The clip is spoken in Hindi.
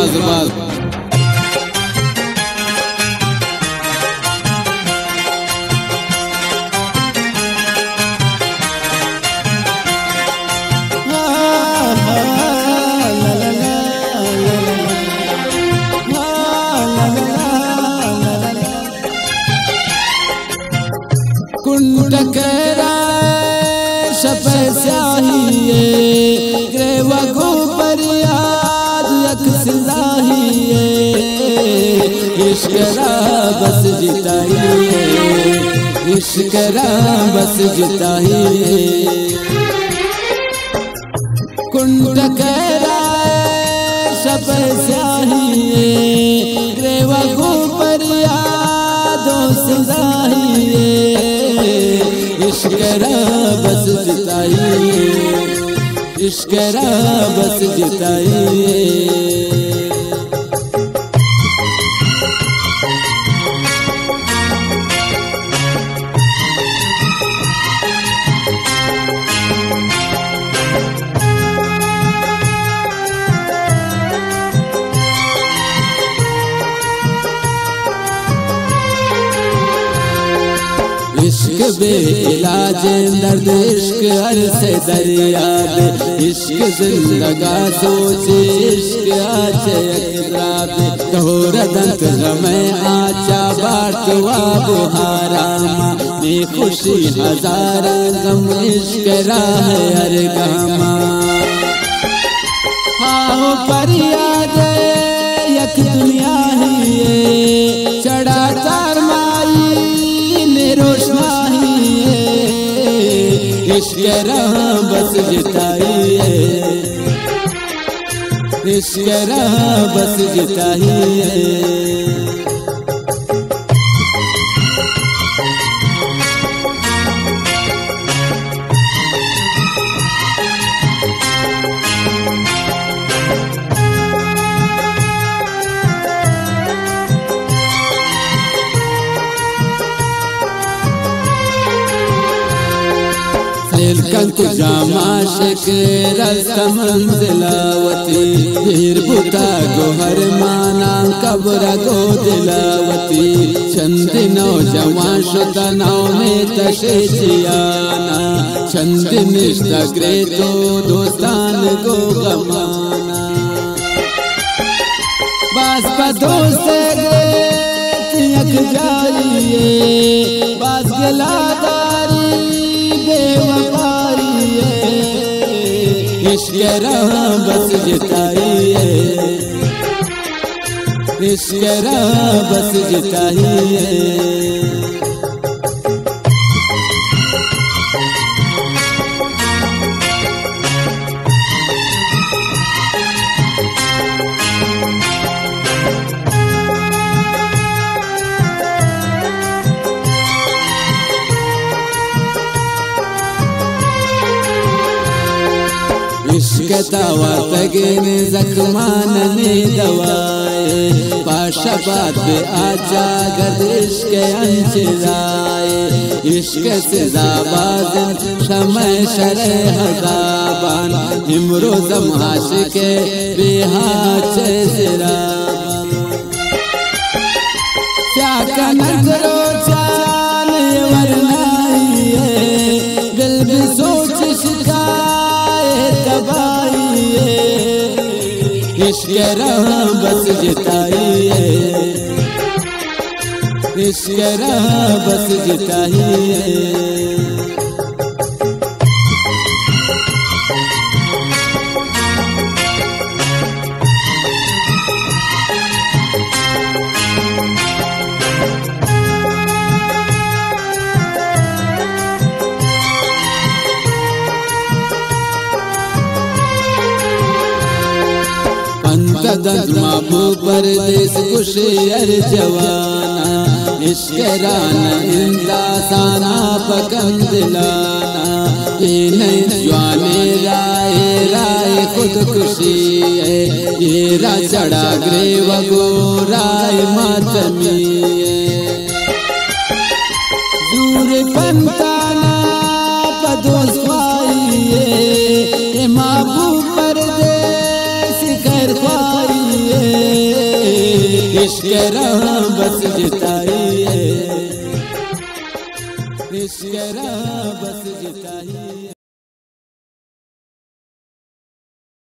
बाज़ कुंडकरा शपे स्याहिए ग्रेवा को पर याद अक्सदाहिए इश्करा बस जिताइए इश्करा बस जिताइए कुंडकरा शपे स्याहिए ग्रेवा को पर याद अक्सदाहिए इश्करा बस जिताइए इश्करा बस जिताइए इश्क बे इलाज दर्द इश्क हर से दरिया बे इश्क जिंदगा सोच इश्क आचे अकराबे तोरदंत गमे आचा बाटवा बुहारामा में खुशी हजार गम इश्क राह हर गामा हाँ परियाद यक दुनिया ही चढ़ा तार माई रोशनाई इश्करा बस जिताइए इश्करा बस जिताइए कंकु जामा शेख रस्ता मंजिलावती हीर बुता गोहर माना कब्र गो दिलावती चंद नौजवान शुदा नाव में तशे जियाना चंद निश्ता ग्रे तो दोस्तान गो गमाना बास पा दोस्त यक जाइए बास गलादारी बेवफाई इश्करा बस जिताइए इश्करा बस जिताइए इश्क दवा तगन जख्मान ने दवाए पाशा बात पे आजा गर्द इश्क अंचराए इश्क से जाबाजन समय शरे हजाबान इमरो जमाश के बेहाच सिराबान क्या का नजरो चाल वरनाइए दिल भी सोच इश्करा बस जिताइए इश्करा बस जिताइए महबूब परदेस कुशेर जवाना इश्कराना इंदा साना पकन दिलाना नहीं जवाने राय राय खुद खुशी है ये रा चढ़ा ग्रे वगो राय मातमी दूर पंताना पदोस पाइए महबूब परदेस कर पाइए इश्क राह बस जिताइए, इश्क राह बस जिताइए।